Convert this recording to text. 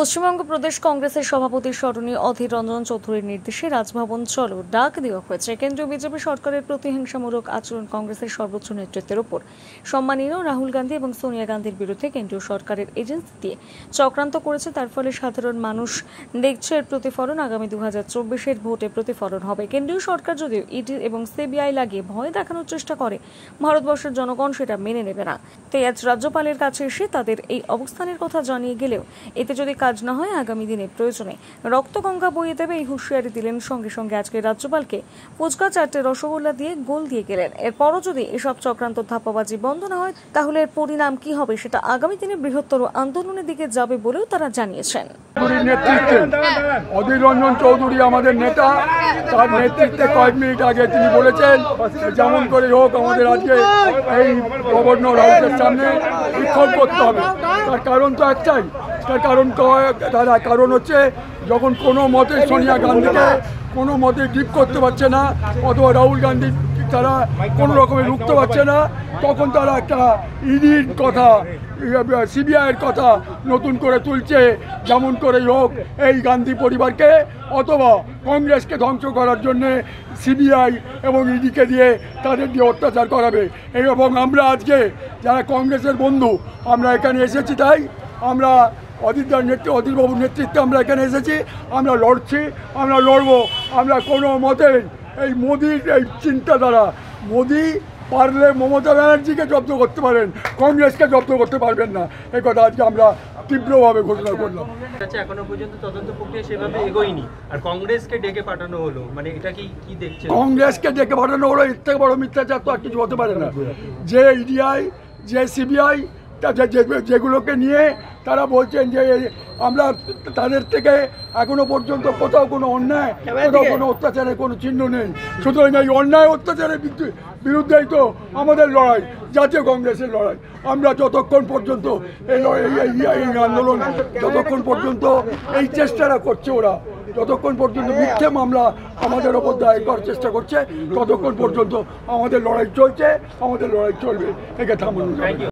পশ্চিমবঙ্গ প্রদেশ কংগ্রেসের সভাপতি স্মরণী অধীর রঞ্জন চৌধুরীর নির্দেশে রাজভবন চলো ডাক দেওয়া হয়েছে। কেন্দ্রীয় বিজেপি সরকারের প্রতিহিংসামূলক আচরণ কংগ্রেসের সর্বোচ্চ নেতৃত্বের উপর সম্মানীয় রাহুল গান্ধী এবং সোনিয়া গান্ধীর বিরুদ্ধে কেন্দ্রীয় সরকারের এজেন্সি দিয়ে চক্রান্ত করেছে। তার ফলে সাধারণ মানুষ দেখছে এর প্রতিফলন আগামী 2024-এর ভোটে প্রতিফলন হবে। কেন্দ্রীয় সরকার যদিও ইডি এবং সিবিআই লাগিয়ে ভয় দেখানোর চেষ্টা করে, ভারতবর্ষের জনগণ সেটা মেনে নেবে না। তাই আজ রাজ্যপালের কাছে এসে তাদের এই অবস্থানের কথা জানিয়ে গেলেও এতে যদি কাজ না হয় আগামী দিনে প্রয়োজনে রক্তগঙ্গা বইয়ে দেবে এই হুঁশিয়ারি দিলেন। সঙ্গে সঙ্গে আজকে রাজ্যপালকে ফুচকা 4টে রসগোল্লা দিয়ে গোল দিয়ে গেলেন। এরপরও যদি এসব চক্রান্ত ধাপ্পাবাজি বন্ধ না হয় তাহলে এর পরিণাম কি হবে সেটা আগামী দিনে বৃহত্তর আন্দোলনের দিকে যাবে বলেও তারা জানিয়েছেন। অধীর রঞ্জন চৌধুরী আমাদের নেতা, তার নেতৃত্বে কয়েক মিনিট আগে তিনি বলেছেন যেমন করে হোক আমাদের আজকে এই গভর্নর হাউসের সামনে বিক্ষোভ করতে হবে। তার কারণ তো একটাই, তার কারণ হচ্ছে যখন কোনো মতে সোনিয়া গান্ধীকে কোনো মতে গ্রিপ করতে পারছে না অথবা রাহুল গান্ধী তারা কোনো রকমে রুখতে পারছে না, তখন তারা একটা ইডির কথা, সিবিআইয়ের কথা নতুন করে তুলছে যেমন করেই হোক এই গান্ধী পরিবারকে অথবা কংগ্রেসকে ধ্বংস করার জন্যে সিবিআই এবং ইডিকে দিয়ে তাদের দিয়ে অত্যাচার করাবে। এবং আমরা আজকে যারা কংগ্রেসের বন্ধু আমরা এখানে এসেছি, তাই আমরা অধীরবাবুর নেতৃত্বে আমরা এখানে এসেছি, আমরা লড়ছি, আমরা লড়বো। আমরা কোনো মতে এই মোদির এই চিন্তাধারা, মোদি পারলে মমতা ব্যানার্জিকে জব্দ করতে পারেন, কংগ্রেসকে জব্দ করতে পারবেন না, এই কথা আজকে আমরা তীব্রভাবে ঘোষণা করলাম। এখনো পর্যন্ত তদন্ত প্রক্রিয়া সেভাবে এগোয়নি, আর কংগ্রেসকে ডেকে পাঠানো হলো, মানে এটা কি দেখছেন? কংগ্রেসকে ডেকে পাঠানো হলো, এর থেকে বড় মিথ্যাচার তো আর কিছু হতে পারে না। যে ইডিআই যে সিবিআই যেগুলোকে নিয়ে তারা বলছেন যে আমরা তাদের থেকে এখনো পর্যন্ত কোথাও কোনো অন্যায়, কোথাও কোনো অত্যাচারের কোনো চিহ্ন নেই। সুতরাং এই অন্যায় অত্যাচারের বিরুদ্ধেই তো আমাদের লড়াই, জাতীয় কংগ্রেসের লড়াই। আমরা যতক্ষণ পর্যন্ত এই আন্দোলন, যতক্ষণ পর্যন্ত এই চেষ্টাটা করছে ওরা, যতক্ষণ পর্যন্ত মিথ্যে মামলা আমাদের ওপর দায়ের করার চেষ্টা করছে, ততক্ষণ পর্যন্ত আমাদের লড়াই চলছে, আমাদের লড়াই চলবে, একে থামানো।